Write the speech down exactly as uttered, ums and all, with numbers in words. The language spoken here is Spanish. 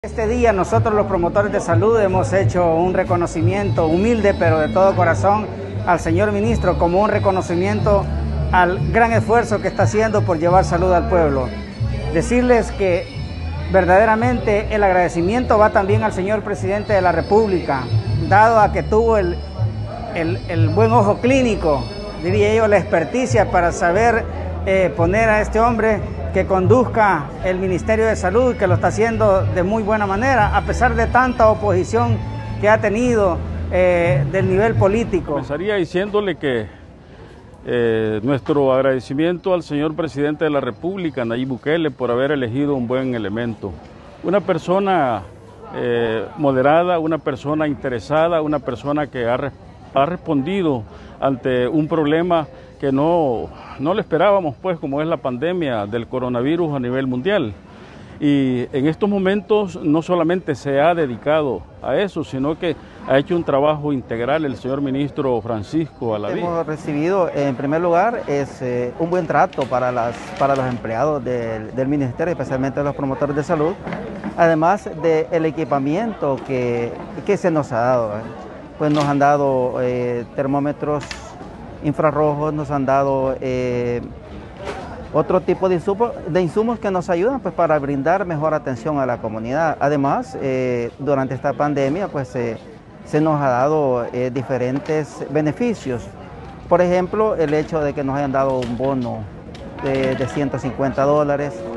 Este día nosotros los promotores de salud hemos hecho un reconocimiento humilde pero de todo corazón al señor ministro como un reconocimiento al gran esfuerzo que está haciendo por llevar salud al pueblo. Decirles que verdaderamente el agradecimiento va también al señor presidente de la República, dado a que tuvo el, el, el buen ojo clínico, diría yo, la experticia para saber eh, poner a este hombre que conduzca el Ministerio de Salud, que lo está haciendo de muy buena manera, a pesar de tanta oposición que ha tenido eh, del nivel político. Comenzaría diciéndole que eh, nuestro agradecimiento al señor presidente de la República, Nayib Bukele, por haber elegido un buen elemento. Una persona eh, moderada, una persona interesada, una persona que ha, re ha respondido ante un problema que no, no lo esperábamos, pues, como es la pandemia del coronavirus a nivel mundial. Y en estos momentos no solamente se ha dedicado a eso, sino que ha hecho un trabajo integral el señor ministro Francisco Alaví. Hemos recibido, en primer lugar, es, eh, un buen trato para, las, para los empleados del, del ministerio, especialmente los promotores de salud, además del equipamiento que, que se nos ha dado. Pues nos han dado eh, termómetros infrarrojos, nos han dado eh, otro tipo de insumos, de insumos que nos ayudan pues, para brindar mejor atención a la comunidad. Además, eh, durante esta pandemia pues, eh, se nos ha dado eh, diferentes beneficios. Por ejemplo, el hecho de que nos hayan dado un bono de, de ciento cincuenta dólares,